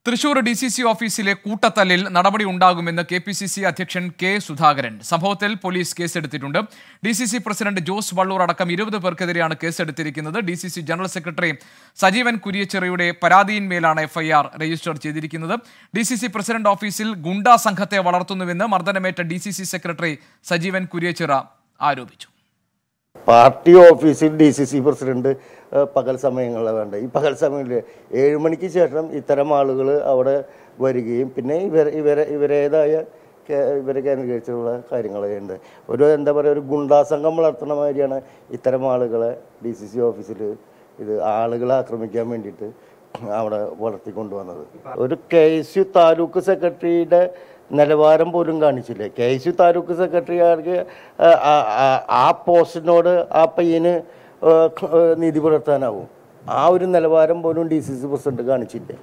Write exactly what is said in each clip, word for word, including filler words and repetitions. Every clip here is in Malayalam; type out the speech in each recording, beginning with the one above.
തൃശൂർ ഡി സി സി ഓഫീസിലെ കൂട്ടത്തല്ലിൽ നടപടി ഉണ്ടാകുമെന്ന് കെ പി സി സി അധ്യക്ഷൻ കെ സുധാകരൻ. സംഭവത്തിൽ പോലീസ് കേസെടുത്തിട്ടുണ്ട്. D C C president Jose Vallur അടക്കം ഇരുപത് പേർക്കെതിരെയാണ് കേസെടുത്തിരിക്കുന്നത്. D C C general secretary Sajeevan കുര്യച്ചിറയുടെ പരാതിയിന്മേലാണ് എഫ് ഐ ആർ രജിസ്റ്റർ ചെയ്തിരിക്കുന്നത്. ഡി സി സി പ്രസിഡന്റ് ഓഫീസിൽ ഗുണ്ടാ സംഘത്തെ വളർത്തുന്നുവെന്ന് മർദ്ദനമേറ്റ D C C secretary Sajeevan Kuriachira ആരോപിച്ചു. പാർട്ടി ഓഫീസിൽ ഡി സി സി പ്രസിഡന്റ് പകൽ സമയങ്ങളിൽ വേണ്ട ഈ പകൽ സമയങ്ങളിൽ ഏഴ് മണിക്ക് ശേഷം ഇത്തരം ആളുകൾ അവിടെ വരികയും പിന്നെ ഇവർ ഇവരെ ഇവരേതായ ഇവരെ കേന്ദ്രീകരിച്ചുള്ള കാര്യങ്ങളുണ്ട്. ഒരു എന്താ പറയുക ഒരു ഗുണ്ടാസംഘം വളർത്തുന്ന മാതിരിയാണ് ഇത്തരം ആളുകളെ ഡി സി സി ഓഫീസിൽ ഇത് ആളുകളെ ആക്രമിക്കാൻ വേണ്ടിയിട്ട് അവിടെ വളർത്തിക്കൊണ്ടുവന്നത്. ഒരു കെ എസ് യു താലൂക്ക് സെക്രട്ടറിയുടെ നിലവാരം പോലും കാണിച്ചില്ലേ. കെ എസ് യു താലൂക്ക് സെക്രട്ടറിയാർക്ക് ആ പോസ്റ്റിനോട് ആ പയ്യന് നീതി പുലർത്താനാവും. ആ ഒരു നിലവാരം പോലും ഡി സി സി പ്രസിഡന്റ് കാണിച്ചില്ലേ.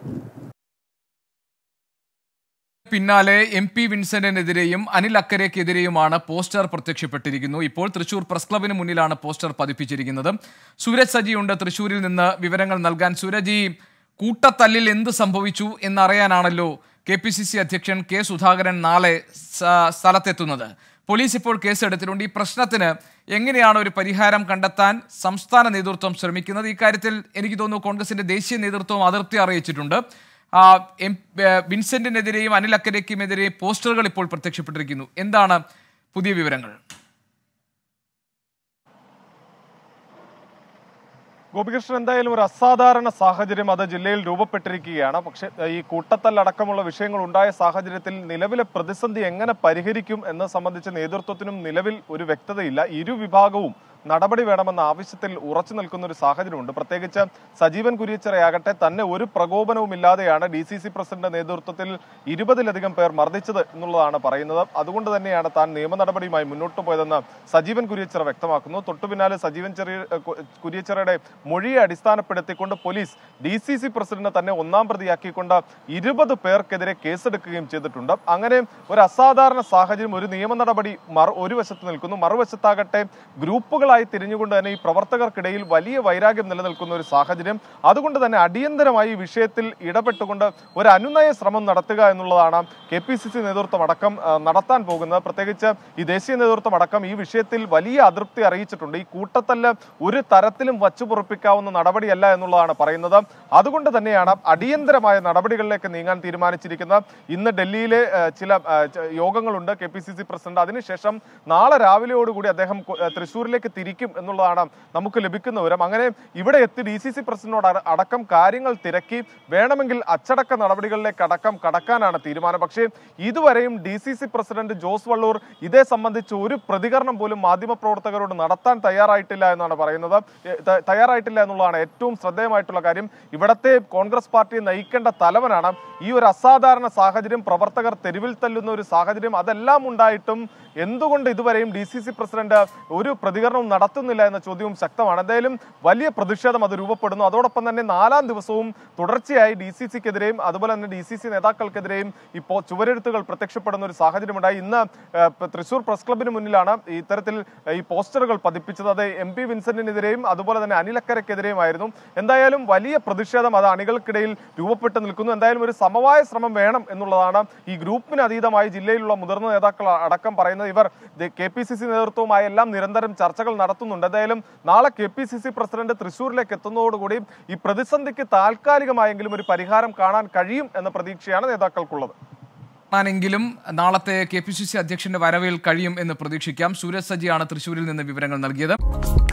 പിന്നാലെ എം പി വിൻസെന്റിനെതിരെയും അനിൽ അക്കരയ്ക്കെതിരെയുമാണ് പോസ്റ്റർ പ്രത്യക്ഷപ്പെട്ടിരിക്കുന്നു. ഇപ്പോൾ തൃശൂർ പ്രസ് ക്ലബിന് മുന്നിലാണ് പോസ്റ്റർ പതിപ്പിച്ചിരിക്കുന്നത്. സൂരജ് സജിയുണ്ട് തൃശൂരിൽ നിന്ന് വിവരങ്ങൾ നൽകാൻ. സൂരജ്, ഈ കൂട്ടത്തല്ലിൽ എന്ത് സംഭവിച്ചു എന്നറിയാനാണല്ലോ കെ പി സി സി അധ്യക്ഷൻ കെ സുധാകരൻ നാളെ സ്ഥലത്തെത്തുന്നത്. പോലീസ് ഇപ്പോൾ കേസെടുത്തിട്ടുണ്ട്. ഈ പ്രശ്നത്തിന് എങ്ങനെയാണ് ഒരു പരിഹാരം കണ്ടെത്താൻ സംസ്ഥാന നേതൃത്വം ശ്രമിക്കുന്നത്? ഇക്കാര്യത്തിൽ എനിക്ക് തോന്നുന്നു കോൺഗ്രസിന്റെ ദേശീയ നേതൃത്വം അതൃപ്തി അറിയിച്ചിട്ടുണ്ട്. എം വിൻസെന്റിനെതിരെയും അനിൽ അക്കരയ്ക്കുമെതിരെയും പോസ്റ്ററുകൾ ഇപ്പോൾ പ്രത്യക്ഷപ്പെട്ടിരിക്കുന്നു. എന്താണ് പുതിയ വിവരങ്ങൾ? ഗോപികൃഷ്ണൻ, എന്തായാലും ഒരു അസാധാരണ സാഹചര്യം അത് ജില്ലയിൽ രൂപപ്പെട്ടിരിക്കുകയാണ്. പക്ഷേ ഈ കൂട്ടത്തല്ലടക്കമുള്ള വിഷയങ്ങൾ ഉണ്ടായ സാഹചര്യത്തിൽ നിലവിലെ പ്രതിസന്ധി എങ്ങനെ പരിഹരിക്കും എന്നത് സംബന്ധിച്ച് നേതൃത്വത്തിനും നിലവിൽ ഒരു വ്യക്തതയില്ല. ഇരുവിഭാഗവും നടപടി വേണമെന്ന ആവശ്യത്തിൽ ഉറച്ചു നിൽക്കുന്ന ഒരു സാഹചര്യമുണ്ട്. പ്രത്യേകിച്ച് സജീവൻ കുര്യച്ചിറയാകട്ടെ തന്നെ ഒരു പ്രകോപനവും ഇല്ലാതെയാണ് ഡി സി സി പ്രസിഡന്റ് നേതൃത്വത്തിൽ ഇരുപതിലധികം പേർ മർദ്ദിച്ചത് എന്നുള്ളതാണ് പറയുന്നത്. അതുകൊണ്ട് തന്നെയാണ് താൻ നിയമ നടപടിയുമായി മുന്നോട്ട് പോയതെന്ന് സജീവൻ കുര്യച്ചിറ വ്യക്തമാക്കുന്നു. തൊട്ടുപിന്നാലെ സജീവൻ ചെറിയ കുര്യച്ചിറയുടെ മൊഴിയെ അടിസ്ഥാനപ്പെടുത്തിക്കൊണ്ട് police D C C president തന്നെ ഒന്നാം പ്രതിയാക്കിക്കൊണ്ട് ഇരുപത് പേർക്കെതിരെ കേസെടുക്കുകയും ചെയ്തിട്ടുണ്ട്. അങ്ങനെ ഒരു അസാധാരണ സാഹചര്യം, ഒരു നിയമ നടപടി മറു ഒരു വശത്ത് നിൽക്കുന്നു. മറുവശത്താകട്ടെ ഗ്രൂപ്പുകൾ തിരിഞ്ഞുകൊണ്ട് തന്നെ ഈ പ്രവർത്തകർക്കിടയിൽ വലിയ വൈരാഗ്യം നിലനിൽക്കുന്ന ഒരു സാഹചര്യം. അതുകൊണ്ട് തന്നെ അടിയന്തരമായി ഈ വിഷയത്തിൽ ഇടപെട്ടുകൊണ്ട് ഒരു അനുനയ ശ്രമം നടത്തുക എന്നുള്ളതാണ് കെ പി സി സി നേതൃത്വം അടക്കം നടത്താൻ പോകുന്നത്. പ്രത്യേകിച്ച് ഈ ദേശീയ നേതൃത്വം അടക്കം ഈ വിഷയത്തിൽ വലിയ അതൃപ്തി അറിയിച്ചിട്ടുണ്ട്. ഈ കൂട്ടത്തല്ല് ഒരു തരത്തിലും വച്ചുപൊറുപ്പിക്കാവുന്ന നടപടിയല്ല എന്നുള്ളതാണ് പറയുന്നത്. അതുകൊണ്ട് തന്നെയാണ് അടിയന്തരമായ നടപടികളിലേക്ക് നീങ്ങാൻ തീരുമാനിച്ചിരിക്കുന്നത്. ഇന്ന് ഡൽഹിയിലെ ചില യോഗങ്ങളുണ്ട് K P C C president. അതിനുശേഷം നാളെ രാവിലെയോടുകൂടി അദ്ദേഹം തൃശ്ശൂരിലേക്ക് തിരിക്കും എന്നുള്ളതാണ് നമുക്ക് ലഭിക്കുന്ന വിവരം. അങ്ങനെ ഇവിടെ എത്തി ഡി സി സി പ്രസിഡന്റിനോട് അടക്കം കാര്യങ്ങൾ തിരക്കി വേണമെങ്കിൽ അച്ചടക്ക നടപടികളിലേക്ക് അടക്കം കടക്കാനാണ് തീരുമാനം. പക്ഷേ ഇതുവരെയും D C C president Jose Vallur ഇതേ സംബന്ധിച്ച് ഒരു പ്രതികരണം പോലും മാധ്യമപ്രവർത്തകരോട് നടത്താൻ തയ്യാറായിട്ടില്ല എന്നാണ് പറയുന്നത്. തയ്യാറായിട്ടില്ല എന്നുള്ളതാണ് ഏറ്റവും ശ്രദ്ധേയമായിട്ടുള്ള കാര്യം. ഇവിടത്തെ കോൺഗ്രസ് പാർട്ടിയെ നയിക്കേണ്ട തലവനാണ്. ഈ ഒരു അസാധാരണ സാഹചര്യം, പ്രവർത്തകർ തെരുവിൽ തല്ലുന്ന ഒരു സാഹചര്യം, അതെല്ലാം ഉണ്ടായിട്ടും എന്തുകൊണ്ട് ഇതുവരെയും ഡി സി സി പ്രസിഡന്റ് ഒരു പ്രതികരണവും നടത്തുന്നില്ല എന്ന ചോദ്യവും ശക്തമാണ്. എന്തായാലും വലിയ പ്രതിഷേധം അത് രൂപപ്പെടുന്നു. അതോടൊപ്പം തന്നെ നാലാം ദിവസവും തുടർച്ചയായി ഡി സി സിക്കെതിരെയും അതുപോലെ തന്നെ ഡി സി സി നേതാക്കൾക്കെതിരെയും ഇപ്പോൾ ചുവരെഴുത്തുകൾ പ്രത്യക്ഷപ്പെടുന്ന ഒരു സാഹചര്യമുണ്ടായി. ഇന്ന് തൃശൂർ പ്രസ് ക്ലബിന് മുന്നിലാണ് ഇത്തരത്തിൽ ഈ പോസ്റ്ററുകൾ പതിപ്പിച്ചത്. അത് എം പി വിൻസെന്റിനെതിരെയും അതുപോലെ തന്നെ അനിൽ അക്കരയ്ക്കെതിരെയുമായിരുന്നു. എന്തായാലും വലിയ പ്രതിഷേധം അത് അണികൾക്കിടയിൽ രൂപപ്പെട്ടു നിൽക്കുന്നു. എന്തായാലും ഒരു സമവായ ശ്രമം വേണം എന്നുള്ളതാണ് ഈ ഗ്രൂപ്പിന് അതീതമായി ജില്ലയിലുള്ള മുതിർന്ന നേതാക്കൾ അടക്കം പറയുന്നത്. ഇവർ കെ പി സി സി നേതൃത്വവുമായി എല്ലാം നിരന്തരം ചർച്ചകൾ നടത്തുന്നുണ്ട്. എന്തായാലും നാളെ K P C C president തൃശ്ശൂരിലേക്ക് എത്തുന്നതോടുകൂടി ഈ പ്രതിസന്ധിക്ക് താൽക്കാലികമായെങ്കിലും ഒരു പരിഹാരം കാണാൻ കഴിയും എന്ന പ്രതീക്ഷയാണ് നേതാക്കൾക്കുള്ളത്. െങ്കിലും നാളത്തെ കെ പി സി സി അധ്യക്ഷന്റെ വരവിൽ കഴിയും എന്ന് പ്രതീക്ഷിക്കാം. സൂരജ് സജിയാണ് തൃശ്ശൂരിൽ നിന്ന് വിവരങ്ങൾ നൽകിയത്.